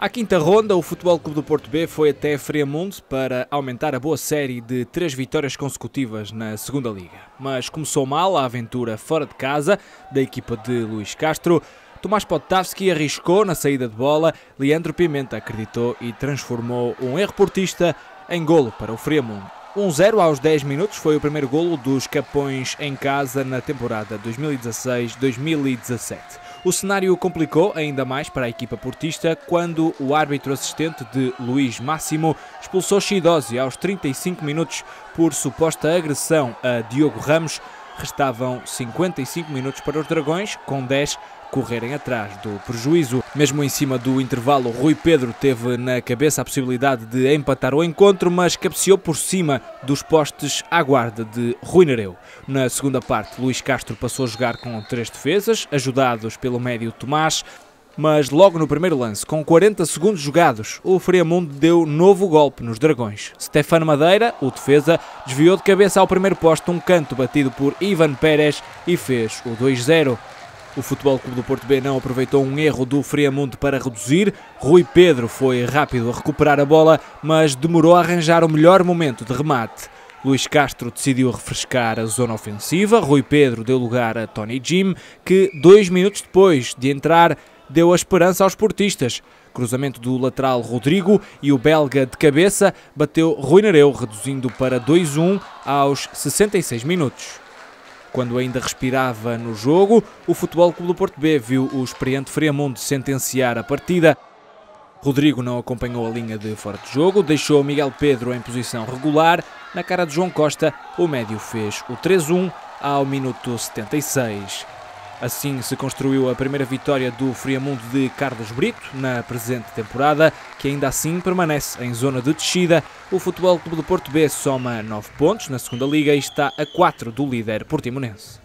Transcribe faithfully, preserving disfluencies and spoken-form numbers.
À quinta ronda, o Futebol Clube do Porto B foi até Friamundo para aumentar a boa série de três vitórias consecutivas na segunda Liga. Mas começou mal a aventura fora de casa da equipa de Luís Castro. Tomás Potavski arriscou na saída de bola, Leandro Pimenta acreditou e transformou um erro portista em golo para o Friamundo. um zero aos dez minutos foi o primeiro golo dos Capões em casa na temporada dois mil e dezasseis dois mil e dezassete. O cenário complicou ainda mais para a equipa portista quando o árbitro assistente de Luís Máximo expulsou Chidosi aos trinta e cinco minutos por suposta agressão a Diogo Ramos. Restavam cinquenta e cinco minutos para os Dragões, com dez correrem atrás do prejuízo. Mesmo em cima do intervalo, Rui Pedro teve na cabeça a possibilidade de empatar o encontro, mas cabeceou por cima dos postes à guarda de Rui Nereu. Na segunda parte, Luís Castro passou a jogar com três defesas, ajudados pelo médio Tomás, mas logo no primeiro lance, com quarenta segundos jogados, o Friamundo deu novo golpe nos Dragões. Stefano Madeira, o defesa, desviou de cabeça ao primeiro poste um canto batido por Ivan Pérez e fez o dois zero. O Futebol Clube do Porto B não aproveitou um erro do Friamundo para reduzir. Rui Pedro foi rápido a recuperar a bola, mas demorou a arranjar o melhor momento de remate. Luís Castro decidiu refrescar a zona ofensiva. Rui Pedro deu lugar a Tony Jim, que dois minutos depois de entrar deu a esperança aos portistas. Cruzamento do lateral Rodrigo e o belga de cabeça bateu Rui Nereu, reduzindo para dois um aos sessenta e seis minutos. Quando ainda respirava no jogo, o Futebol Clube do Porto B viu o experiente Friamundo sentenciar a partida. Rodrigo não acompanhou a linha de fora de jogo, deixou Miguel Pedro em posição regular. Na cara de João Costa, o médio fez o três um ao minuto setenta e seis. Assim se construiu a primeira vitória do Friamundo de Carlos Brito na presente temporada, que ainda assim permanece em zona de descida. O Futebol Clube do Porto B soma nove pontos na segunda Liga e está a quatro do líder portimonense.